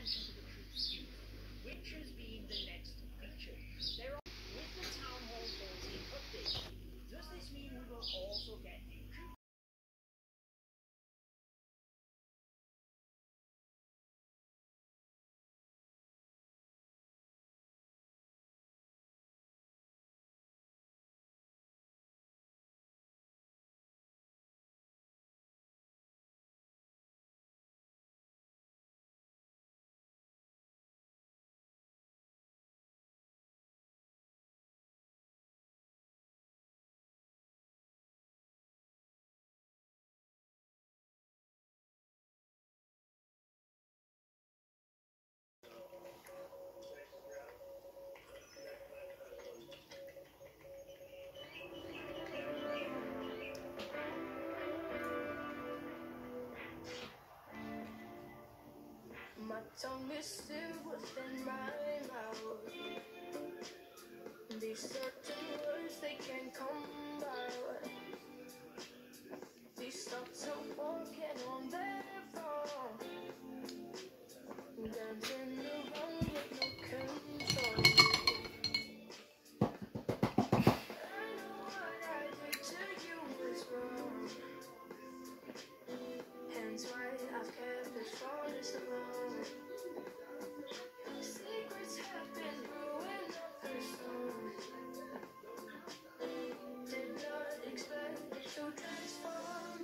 My tongue is still within my mouth. These certain words, they can't come out. These thoughts are walking on their own, dancing around with no control. I know what I did to you was wrong, hence why I've kept it for this long. Secrets have been brewing up her soul. Did not expect it to transform.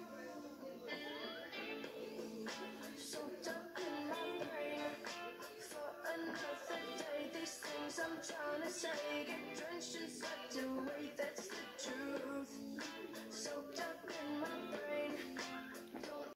Soaked up in my brain for another day. These things I'm trying to say get drenched and swept away. That's the truth. Soaked up in my brain. Don't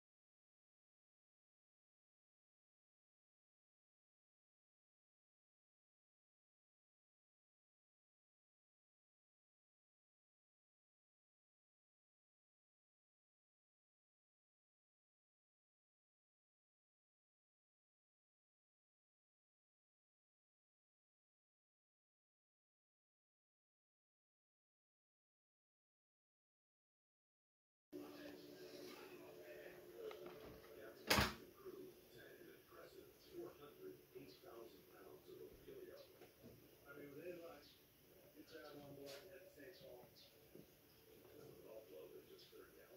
It's at one boy at St. Paul. All flow, just 30 hours.